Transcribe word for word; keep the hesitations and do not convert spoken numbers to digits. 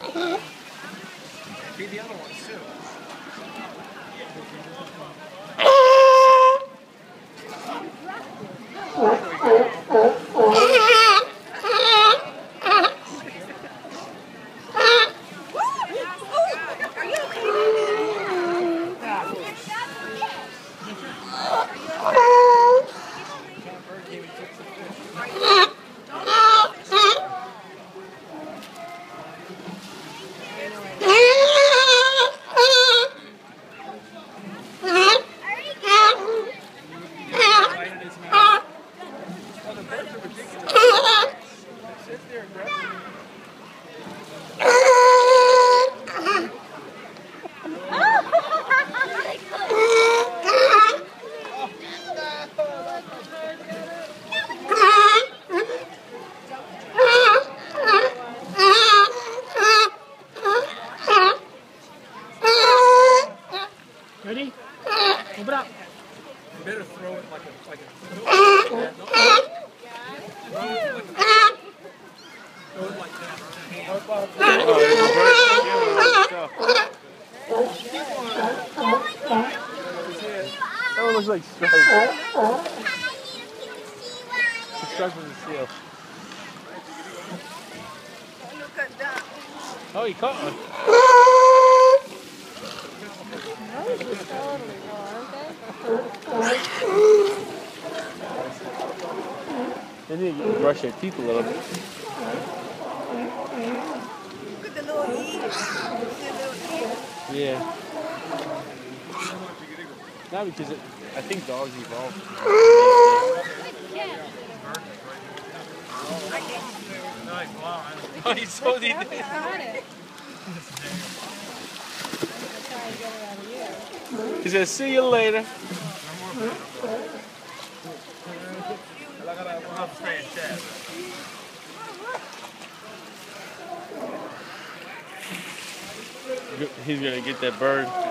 Feed the other ones too. Ready? Open up. You better throw it like a like a throw it like that. Oh, it looks like stripes. The stripes with the seal. Oh, he caught one. They need to brush their teeth a little bit. Look at the little ears. Yeah. Not because it, I think dogs evolve. Oh, he told he did. He said, see you later. He's gonna get that bird.